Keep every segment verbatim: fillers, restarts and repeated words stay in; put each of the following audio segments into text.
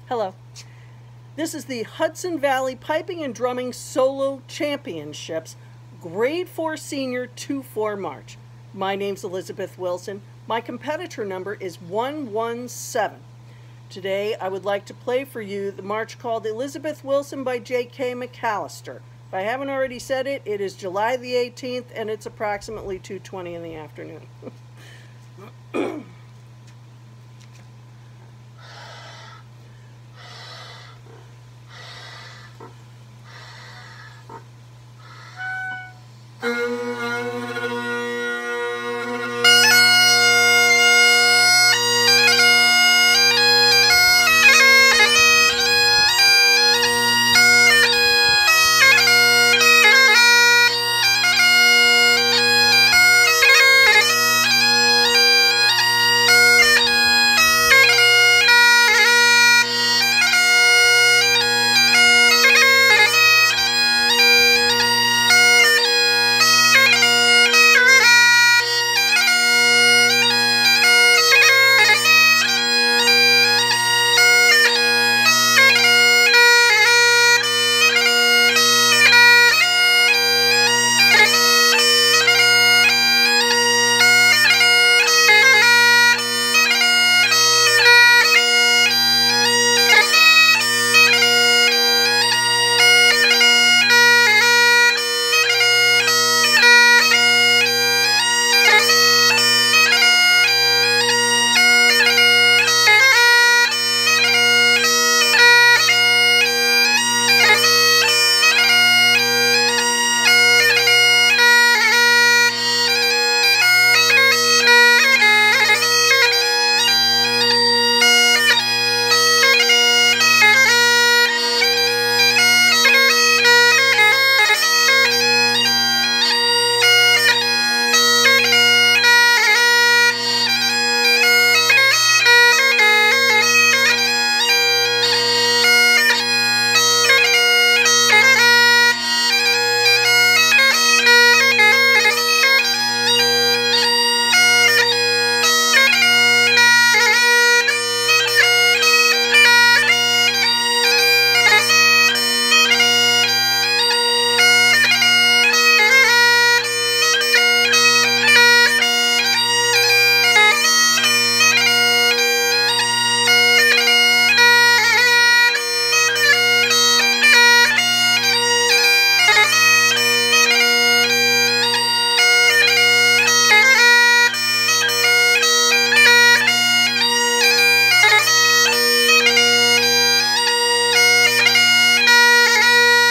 Hello. This is the Hudson Valley Piping and Drumming Solo Championships Grade four Senior two four March. My name's Elizabeth Wilson. My competitor number is one one seven. Today I would like to play for you the march called Elizabeth Wilson by J K McAllister. If I haven't already said it, it is July the eighteenth and it's approximately two twenty in the afternoon.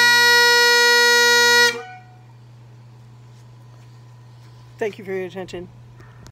Thank you for your attention.